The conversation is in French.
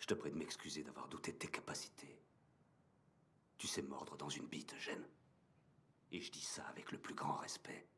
Je te prie de m'excuser d'avoir douté de tes capacités. Tu sais mordre dans une bite, Gênes. Et je dis ça avec le plus grand respect.